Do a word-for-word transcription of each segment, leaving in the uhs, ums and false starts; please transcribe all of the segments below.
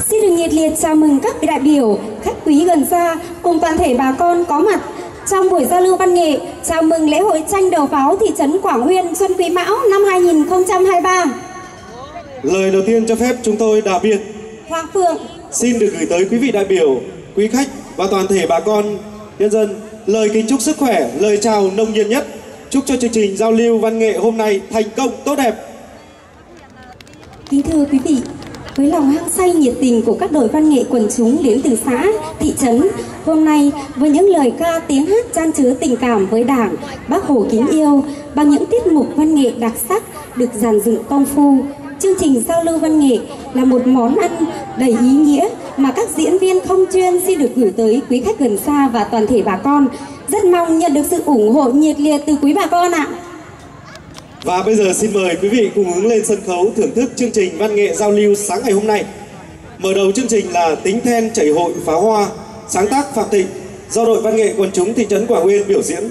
Xin được nhiệt liệt chào mừng các vị đại biểu, khách quý gần xa cùng toàn thể bà con có mặt trong buổi giao lưu văn nghệ chào mừng lễ hội tranh đầu pháo thị trấn Quảng Uyên Xuân Quý Mão năm hai nghìn không trăm hai mươi ba. Lời đầu tiên cho phép chúng tôi đặc biệt Hoàng Phượng xin được gửi tới quý vị đại biểu, quý khách và toàn thể bà con nhân dân lời kính chúc sức khỏe, lời chào nồng nhiệt nhất, chúc cho chương trình giao lưu văn nghệ hôm nay thành công tốt đẹp. Kính thưa quý vị, với lòng hăng say nhiệt tình của các đội văn nghệ quần chúng đến từ xã, thị trấn, hôm nay với những lời ca tiếng hát chan chứa tình cảm với Đảng, Bác Hồ kính yêu, bằng những tiết mục văn nghệ đặc sắc được dàn dựng công phu, chương trình giao lưu văn nghệ là một món ăn đầy ý nghĩa mà các diễn viên không chuyên xin được gửi tới quý khách gần xa và toàn thể bà con. Rất mong nhận được sự ủng hộ nhiệt liệt từ quý bà con ạ. Và bây giờ xin mời quý vị cùng hướng lên sân khấu thưởng thức chương trình văn nghệ giao lưu sáng ngày hôm nay. Mở đầu chương trình là Tính then chảy hội pháo hoa, sáng tác Phạm Thịnh, do đội văn nghệ quần chúng thị trấn Quảng Uyên biểu diễn.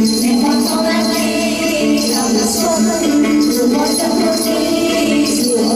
Hãy subscribe cho kênh Ghiền Mì Gõ để không bỏ lỡ những video hấp dẫn.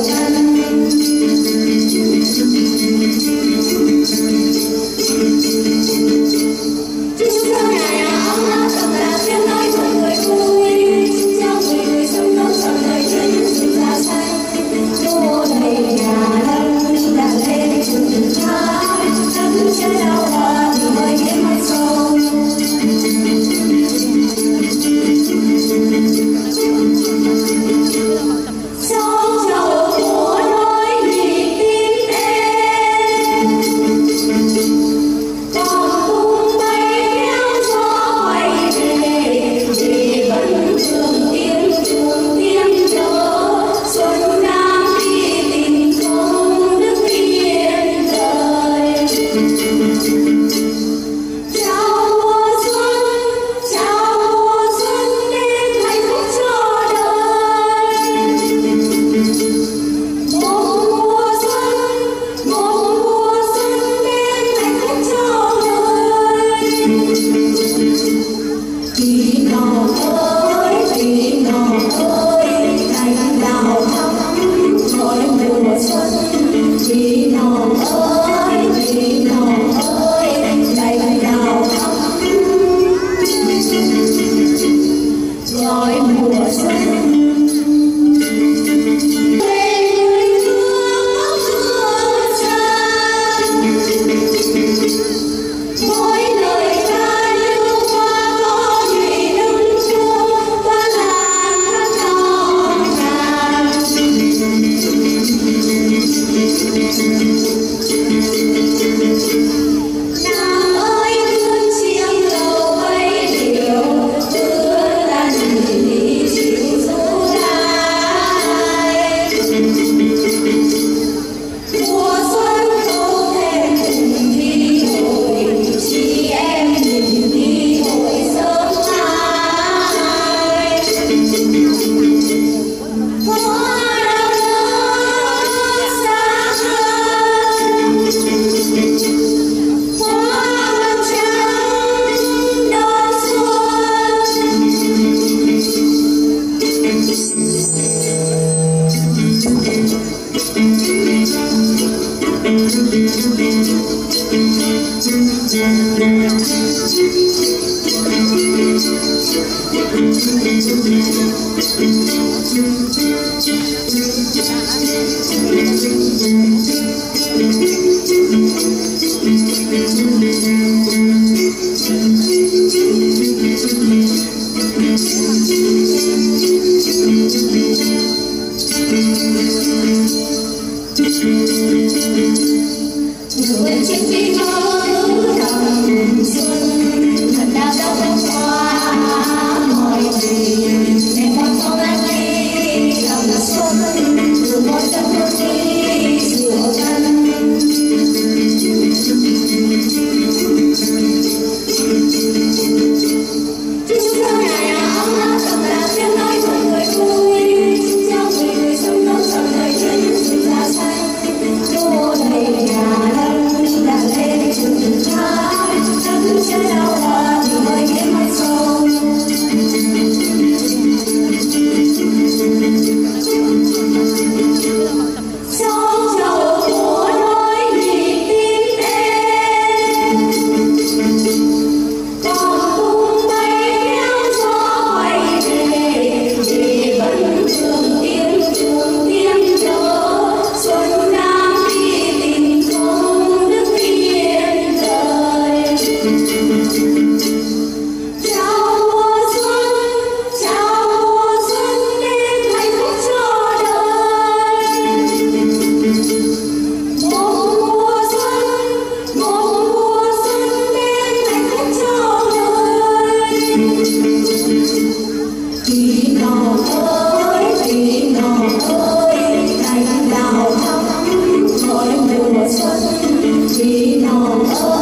Vì nào